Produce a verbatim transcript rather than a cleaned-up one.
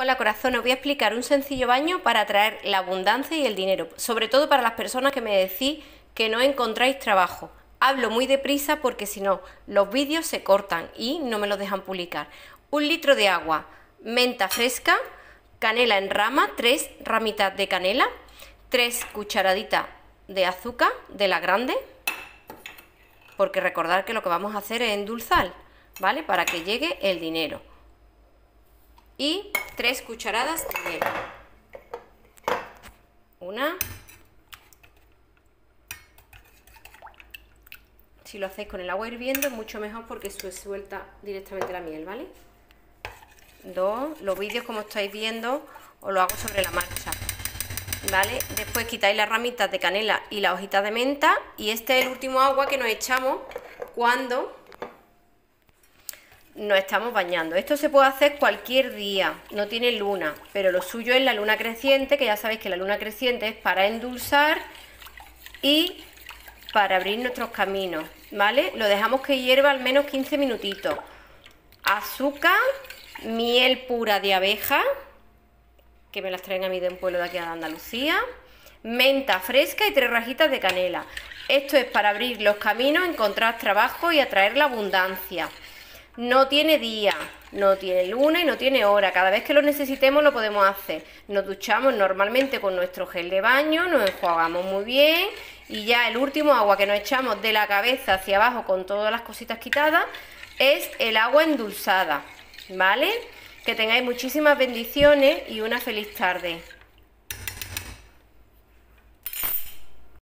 Hola corazón, os voy a explicar un sencillo baño para atraer la abundancia y el dinero, sobre todo para las personas que me decís que no encontráis trabajo. Hablo muy deprisa porque si no, los vídeos se cortan y no me los dejan publicar. Un litro de agua, menta fresca, canela en rama, tres ramitas de canela, tres cucharaditas de azúcar de la grande, porque recordad que lo que vamos a hacer es endulzar, ¿vale? Para que llegue el dinero. Y tres cucharadas de miel. Una. Si lo hacéis con el agua hirviendo es mucho mejor porque se suelta directamente la miel, ¿vale? Dos. Los vídeos, como estáis viendo, os lo hago sobre la marcha, ¿vale? Después quitáis las ramitas de canela y las hojitas de menta. Y este es el último agua que nos echamos cuando nos estamos bañando. Esto se puede hacer cualquier día, no tiene luna, pero lo suyo es la luna creciente, que ya sabéis que la luna creciente es para endulzar y para abrir nuestros caminos, ¿vale? Lo dejamos que hierva al menos quince minutitos. Azúcar, miel pura de abeja, que me las traen a mí de un pueblo de aquí de Andalucía, menta fresca y tres rajitas de canela. Esto es para abrir los caminos, encontrar trabajo y atraer la abundancia. No tiene día, no tiene luna y no tiene hora. Cada vez que lo necesitemos lo podemos hacer. Nos duchamos normalmente con nuestro gel de baño, nos enjuagamos muy bien y ya el último agua que nos echamos de la cabeza hacia abajo con todas las cositas quitadas es el agua endulzada, ¿vale? Que tengáis muchísimas bendiciones y una feliz tarde.